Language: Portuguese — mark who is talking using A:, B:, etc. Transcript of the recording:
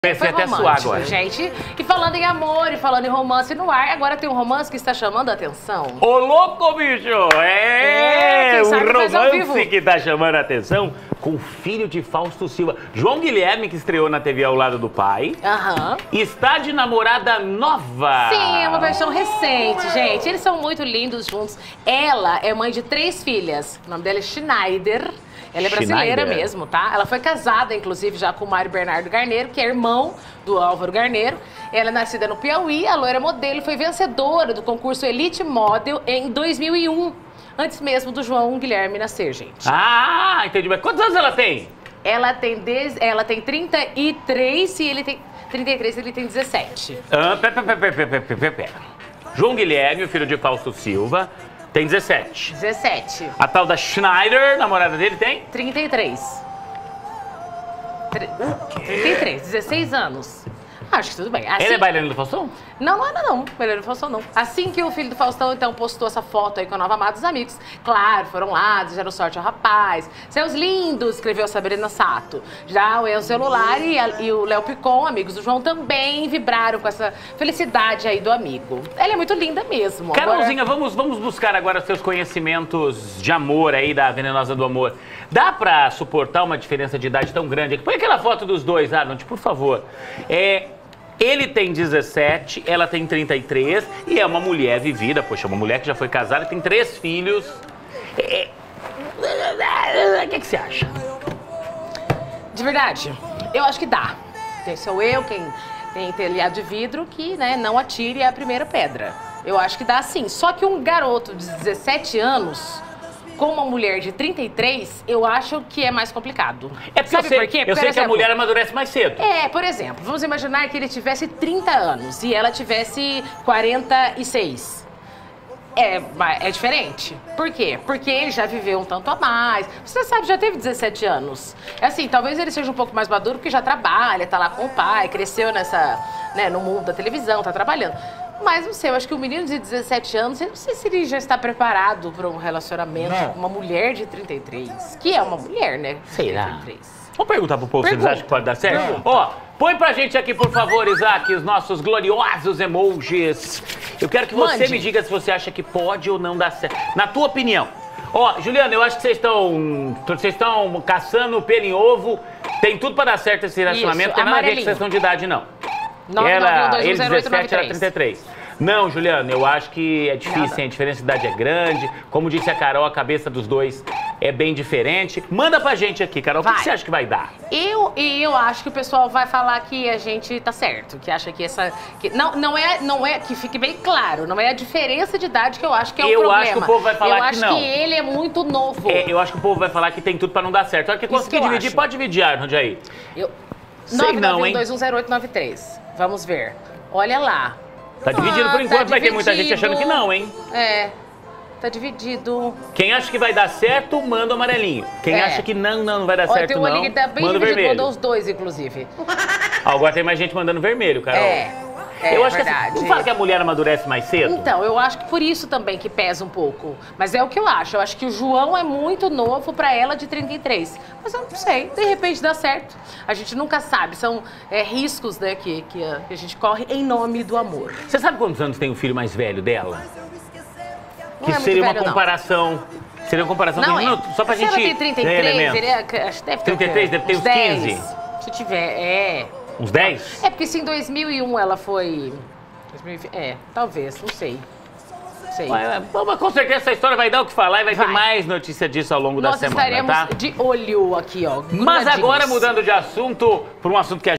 A: Comecei até a suar agora.
B: Gente, e falando em amor e falando em romance no ar, agora tem um romance que está chamando a atenção.
A: Ô, louco, bicho!
B: Quem sabe
A: o
B: faz ao vivo.
A: romance que tá chamando a atenção com o filho de Fausto Silva. João Guilherme, que estreou na TV ao lado do pai, está de namorada nova.
B: Sim, é uma versão recente, gente. Eles são muito lindos juntos. Ela é mãe de 3 filhas. O nome dela é Schneider. Ela é brasileira mesmo, tá? Ela foi casada, inclusive, já com o Mário Bernardo Garneiro, que é irmão do Álvaro Garneiro. Ela é nascida no Piauí, a loira modelo, foi vencedora do concurso Elite Model em 2001. Antes mesmo do João Guilherme nascer, gente.
A: Ah, entendi. Mas quantos anos ela tem?
B: Ela tem 33 e ele tem 33 e ele tem 17.
A: Pera. João Guilherme, o filho de Fausto Silva, tem 17.
B: 17.
A: A tal da Schneider, namorada dele, tem?
B: 33. 33, 16 anos. Acho que tudo bem. Assim...
A: Ele é bailarino do Faustão?
B: Não, não era não. Bailarino do Faustão, não. Assim que o filho do Faustão, então, postou essa foto aí com a nova amada dos amigos, claro, foram lá, desejaram sorte ao rapaz. Seus lindos, escreveu Sabrina Sato. Já o El Celular e o Léo Picon, amigos do João, também vibraram com essa felicidade aí do amigo. Ela é muito linda mesmo.
A: Carolzinha, vamos buscar agora seus conhecimentos de amor aí, da Venenosa do Amor. Dá pra suportar uma diferença de idade tão grande? Põe aquela foto dos dois, Arnold, por favor. Ele tem 17, ela tem 33 e é uma mulher vivida, poxa, uma mulher que já foi casada e tem 3 filhos. O que você acha?
B: De verdade, eu acho que dá. Sou eu quem tem telhado de vidro que, né, não atire a primeira pedra. Eu acho que dá sim. Só que um garoto de 17 anos... com uma mulher de 33, eu acho que é mais complicado.
A: Sabe por quê? Eu sei que a mulher amadurece mais cedo.
B: Por exemplo, vamos imaginar que ele tivesse 30 anos e ela tivesse 46. É diferente. Por quê? Porque ele já viveu um tanto a mais. Você sabe, já teve 17 anos. É assim, talvez ele seja um pouco mais maduro porque já trabalha, tá lá com o pai, cresceu no mundo da televisão, tá trabalhando. Mas não sei, eu acho que o menino de 17 anos, eu não sei se ele já está preparado para um relacionamento com uma mulher de 33. Que é uma mulher, né?
A: Sei lá. Vamos perguntar pro povo se eles acham que pode dar certo? Ó, põe pra gente aqui, por favor, Isaac, os nossos gloriosos emojis. Eu quero que você me diga se você acha que pode ou não dar certo. Na tua opinião. Ó, Juliana, eu acho que vocês estão caçando pelo em ovo. Tem tudo pra dar certo esse relacionamento. Não tem nada a ver com questão de idade, não. Ele 17, ela 33. Não, Juliana, eu acho que é difícil, hein? A diferença de idade é grande. Como disse a Carol, a cabeça dos dois é bem diferente. Manda pra gente aqui, Carol, o que você acha que vai dar?
B: Eu acho que o pessoal vai falar que a gente tá certo, que acha que essa... não é, que fique bem claro, não é a diferença de idade que eu acho que é o problema. Eu acho que o povo vai falar que não. Eu acho que ele é muito novo.
A: Eu acho que o povo vai falar que tem tudo pra não dar certo. Olha que conseguir dividir, pode dividir, Arnold, aí.
B: 991210893. Vamos ver. Olha lá.
A: Tá dividido por enquanto, vai ter muita gente achando que não, hein?
B: Tá dividido.
A: Quem acha que vai dar certo, manda o amarelinho. Quem acha que não vai dar certo, não,
B: tem tá bem
A: manda o vermelho.
B: Mandou os dois, inclusive.
A: Agora tem mais gente mandando vermelho, Carol. Eu acho
B: verdade.
A: Que assim, não fala que a mulher amadurece mais cedo?
B: Então, eu acho que por isso também que pesa um pouco. Mas é o que eu acho. Eu acho que o João é muito novo pra ela de 33. Mas eu não sei, de repente dá certo. A gente nunca sabe. São riscos, né, que a gente corre em nome do amor.
A: Você sabe quantos anos tem o filho mais velho dela?
B: Não
A: que
B: é
A: seria
B: velho,
A: uma comparação.
B: Não.
A: Seria uma comparação só pra gente.
B: Se ela tem 33, acho que deve ter
A: 33, deve ter uns 15.
B: Se tiver,
A: Uns 10?
B: Porque se em 2001 ela foi... talvez, não sei.
A: Mas com certeza essa história vai dar o que falar e vai ter mais notícia disso ao longo da semana, tá?
B: Nós estaremos de olho aqui, ó.
A: Mas agora, mudando de assunto, para um assunto que a